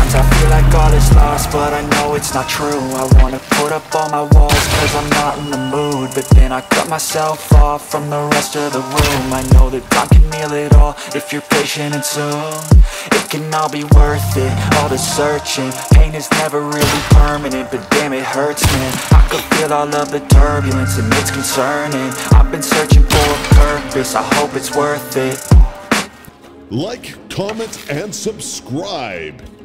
Sometimes I feel like all is lost, but I know it's not true. I wanna put up all my walls cause I'm not in the mood, but then I cut myself off from the rest of the room. I know that time can heal it all if you're patient and soon it can all be worth it, all the searching. Pain is never really permanent, but damn it hurts, man. I could feel all of the turbulence and it's concerning. I've been searching for a purpose, I hope it's worth it. Like, comment, and subscribe.